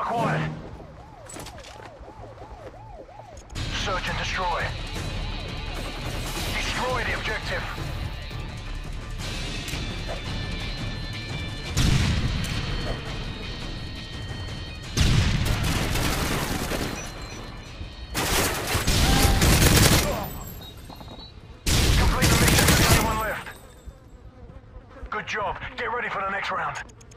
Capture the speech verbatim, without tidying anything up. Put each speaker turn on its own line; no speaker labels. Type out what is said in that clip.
acquired. Search and destroy. Destroy the objective. Complete the mission. There's only one left. Good job. Get ready for the next round.